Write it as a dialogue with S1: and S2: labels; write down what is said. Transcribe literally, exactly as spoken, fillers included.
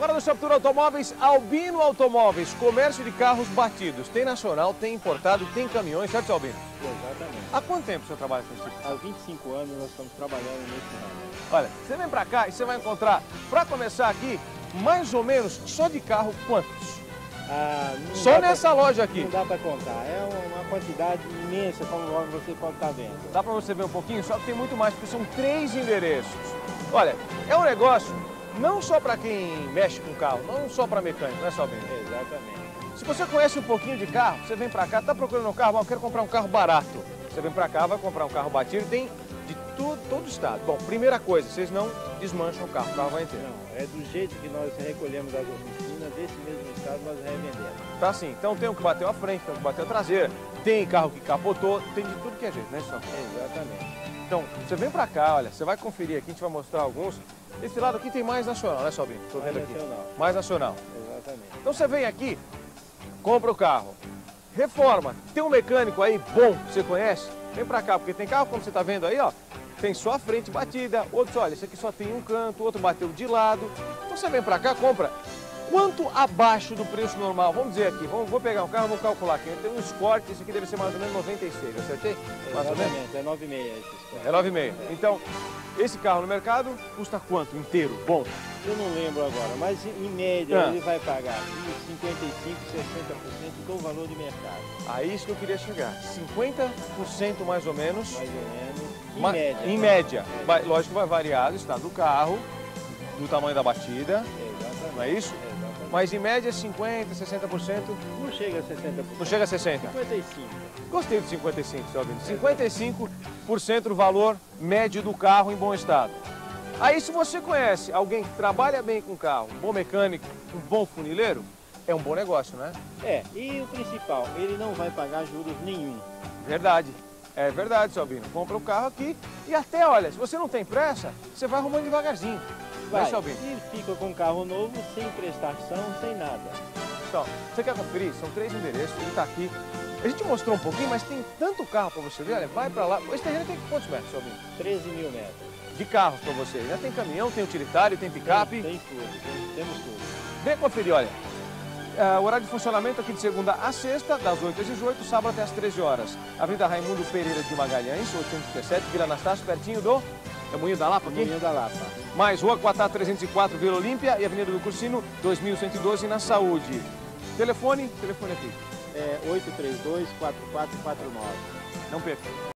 S1: Agora no Shoptour Automóveis, Albino Automóveis, comércio de carros batidos. Tem nacional, tem importado, tem caminhões, certo, seu Albino?
S2: Exatamente.
S1: Há quanto tempo o senhor trabalha com esse tipo?
S2: Há vinte e cinco anos nós estamos trabalhando nesse ramo.
S1: Olha, você vem pra cá e você vai encontrar, pra começar aqui, mais ou menos, só de carro, quantos?
S2: Ah,
S1: Só nessa
S2: pra,
S1: loja aqui?
S2: Não dá para contar, é uma quantidade imensa, como você pode estar vendo.
S1: Dá pra você ver um pouquinho, só que tem muito mais, porque são três endereços. Olha, é um negócio não só para quem mexe com carro, não só para mecânico, não é só bem.
S2: Exatamente.
S1: Se você conhece um pouquinho de carro, você vem para cá, tá procurando um carro, eu quero comprar um carro barato. Você vem para cá, vai comprar um carro batido, tem de tudo, todo estado. Bom, primeira coisa, vocês não desmancham o carro, o carro vai inteiro.
S2: Não, é do jeito que nós recolhemos as oficinas, desse mesmo estado nós revendemos.
S1: Tá assim, então tem um que bateu a frente, tem um que bateu a traseira, tem carro que capotou, tem de tudo que é jeito, né, senhor?
S2: Exatamente.
S1: Então, você vem pra cá, olha, você vai conferir aqui, a gente vai mostrar alguns. Esse lado aqui tem mais nacional, né, Sobrinho? Tô vendo
S2: Mais
S1: aqui.
S2: nacional.
S1: Mais nacional.
S2: Exatamente.
S1: Então você vem aqui, compra o carro, reforma, tem um mecânico aí bom, você conhece? Vem pra cá, porque tem carro, como você tá vendo aí, ó, tem só a frente batida, outros, olha, esse aqui só tem um canto, outro bateu de lado. Então você vem pra cá, compra. Quanto abaixo do preço normal? Vamos dizer aqui, vamos, vou pegar um carro, vou calcular aqui. Tem um Escort, esse aqui deve ser mais ou menos noventa e seis, acertei? Mais ou menos?
S2: Exatamente, é nove e meia esse Escort.
S1: É nove e meio. Então, esse carro no mercado custa quanto inteiro? Bom.
S2: Eu não lembro agora, mas em média
S1: Ah.
S2: ele vai pagar cinquenta e cinco, sessenta por cento do valor de mercado.
S1: A isso que eu queria chegar. cinquenta por cento mais ou menos.
S2: Mais ou menos, em
S1: Ma-
S2: média.
S1: Em média. Vai- lógico que vai variar do estado do carro, do tamanho da batida,
S2: Exatamente.
S1: não é isso?
S2: Exatamente.
S1: Mas em média cinquenta, sessenta por cento.
S2: Não chega a sessenta por cento.
S1: Não chega a sessenta.
S2: cinquenta e cinco por cento.
S1: Gostei do cinquenta e cinco, seu Albino. cinquenta e cinco por cento o valor médio do carro em bom estado. Aí se você conhece alguém que trabalha bem com carro, um bom mecânico, um bom funileiro, é um bom negócio, né?
S2: É, e o principal, ele não vai pagar juros nenhum.
S1: Verdade. É verdade, seu Albino. Compra o carro aqui e até, olha, se você não tem pressa, você vai arrumando devagarzinho. Vai,
S2: Vai,
S1: seu Albino?
S2: e fica com um carro novo, sem prestação, sem nada.
S1: Então, você quer conferir? São três endereços, ele tá aqui. A gente mostrou um pouquinho, mas tem tanto carro para você ver, olha, vai para lá. Esse terreno tem quantos metros, seu Albino?
S2: treze mil metros.
S1: De carros para você. Já tem caminhão, tem utilitário, tem picape.
S2: Tem, tem tudo, tem- temos tudo.
S1: Vem conferir, olha. Ah, o horário de funcionamento aqui de segunda a sexta, das oito às dezoito, sábado até às treze horas. Avenida Raimundo Pereira de Magalhães, oitocentos e dezessete, Vila Anastácio, pertinho do... É Moinho da Lapa aqui?
S2: Moinho da Lapa.
S1: Mais Rua Quatá trezentos e quatro, Vila Olímpia e Avenida do Cursino, dois mil cento e doze, na Saúde. Telefone, telefone aqui.
S2: É oito três dois, quatro quatro quatro nove.
S1: Não perca.